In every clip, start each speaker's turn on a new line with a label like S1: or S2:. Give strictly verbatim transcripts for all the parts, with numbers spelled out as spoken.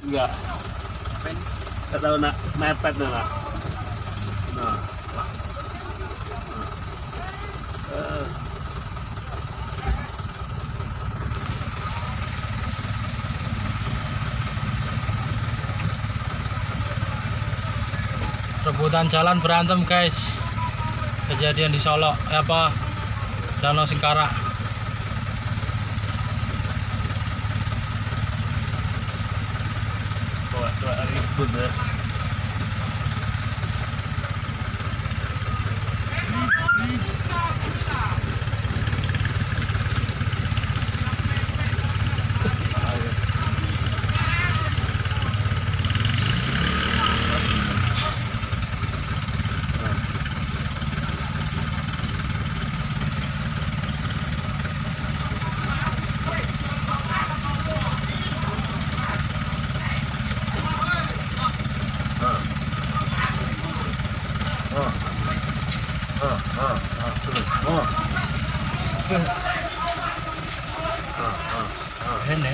S1: Enggak. Enggak tahu nak mepet nak. Nah. Uh.
S2: Rebutan jalan berantem guys, kejadian di Solo eh, apa Danau Singkarak.
S1: Coba coba ribut ya.
S2: Ini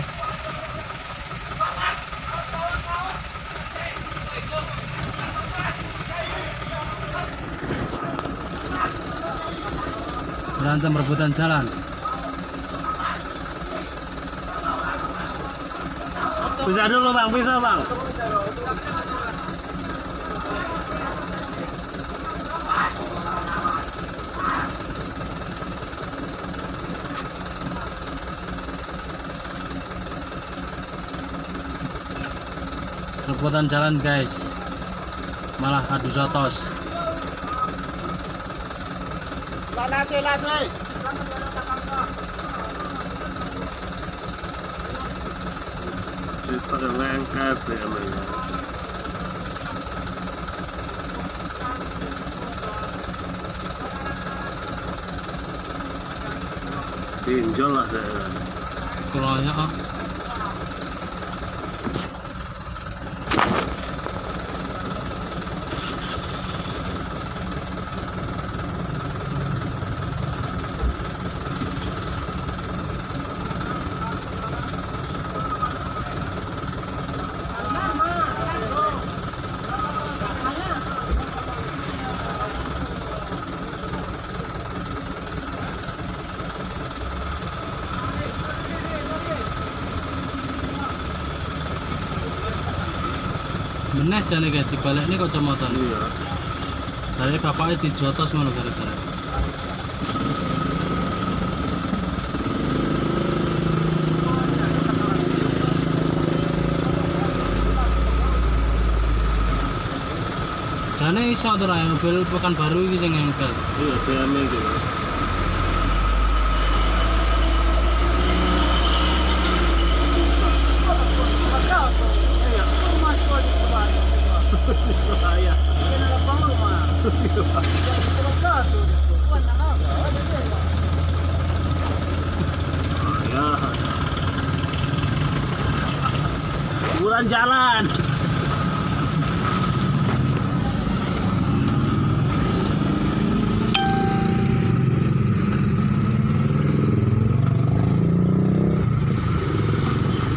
S2: berantem rebutan jalan.
S1: Bisa dulu bang, bisa bang.
S2: Rebutan jalan guys, malah adu jotos.
S1: Lagi lagi. Pada lengkap ya mereka. Pinjol lah saya.
S2: Kulanya ah. Meneh jane kayak dibalik ini kacamata.
S1: Iya.
S2: Dari bapaknya dijotos mana gara-gara. Jane iso tuh ra mobil Pekanbaru iki sing ngempel.
S1: Iya, B M gitu. Bahaya. Bulan jalan.